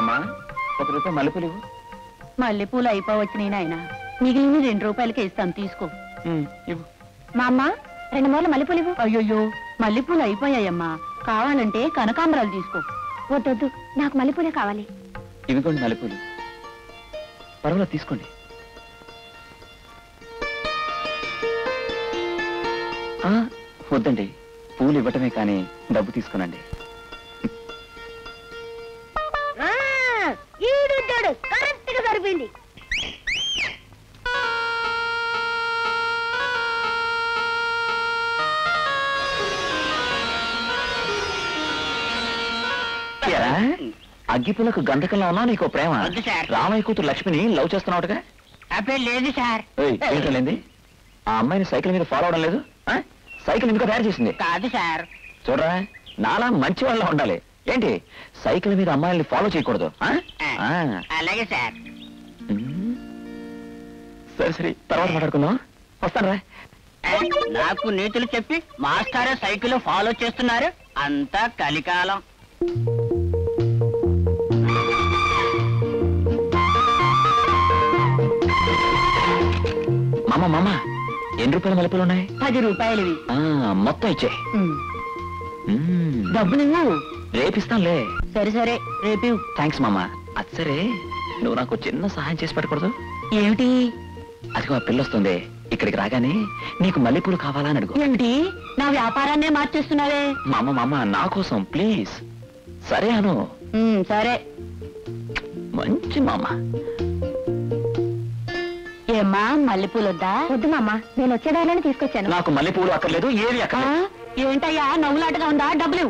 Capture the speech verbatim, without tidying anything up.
అమ్మా ఒక రూపాయి మల్లెపూలు ఇవ్వు. మల్లెపూలు అయిపోవచ్చినాయి నాయన, మిగిలిన రెండు రూపాయలకి ఇస్తాను, తీసుకో. ఇవ్వు. మా అమ్మ రెండు మూల మల్లెపూలు ఇవ్వు. అయ్యోయ్యో మల్లెపూలు అయిపోయాయమ్మా, కావాలంటే కనకాంబరాలు తీసుకో. వద్దొద్దు, నాకు మల్లెపూలే కావాలి. ఇవిగోండి మల్లెపూలు, పర్వాలేదు తీసుకోండి. వద్దండి, పూలు ఇవ్వటమే కానీ డబ్బు తీసుకునండి. కరెక్ట్ గా సరిపోయింది. అగ్గిపులకు గంధకంలో ఉన్నా నీకు ప్రేమ. రామయ్య కూతురు లక్ష్మిని లవ్ చేస్తున్నావుగా? లేదు సార్. ఏంటండి ఆ అమ్మాయిని సైకిల్ మీద ఫాలో అవడం లేదు? సైకిల్ ఎందుకు తయారు చేసింది? కాదు సార్. చూడరా, నాలా మంచి వాళ్ళ ఉండాలి. ఏంటి సైకిల్ మీద అమ్మాయిల్ని ఫాలో చేయకూడదు? అలాగే సార్. సరే సరే, తర్వాత మాట్లాడుకుందాం. వస్తానరా. నాకు నీతులు చెప్పి మాస్టారే సైకిల్ ఫాలో చేస్తున్నారు. అంతా కలికాలం. మామ మామ ఎన్ని రూపాయల మల్లెపూలు ఉన్నాయి? పది రూపాయలవి. మొత్తం ఇచ్చే. డబ్బు నువ్వు రేపిస్తానులే. సరే సరే, రేపు. థ్యాంక్స్ మామ. అది సరే, నువ్వు నాకు చిన్న సహాయం చేసి పెట్టకూడదు? ఏమిటి? అదిగో ఆ పిల్ల వస్తుంది, ఇక్కడికి రాగానే నీకు మల్లెపూలు కావాలా అని అడుగు. ఏమిటి, నా వ్యాపారాన్నే మార్చేస్తున్నావే? మామ మామ నా కోసం ప్లీజ్. సరే అను. సరే. మంచి మామ. ఏమ్మా మల్లెపూలు వద్దా? వద్దు మామ, నేను వచ్చేదారిలోనే తీసుకొచ్చాను. నాకు మల్లెపూలు అక్కర్లేదు, ఏవి అక్కర్లేదు. ఏంటయ్యా నవ్వులాటగా ఉందా? డబ్బులు.